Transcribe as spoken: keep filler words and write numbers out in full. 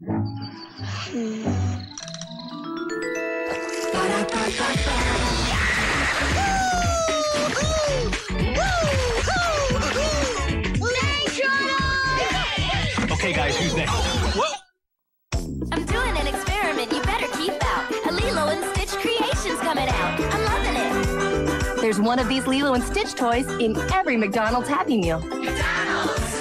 Okay, guys, who's next? Whoa! I'm doing an experiment you better keep out. A Lilo and Stitch creation's coming out. I'm loving it. There's one of these Lilo and Stitch toys in every McDonald's Happy Meal. McDonald's!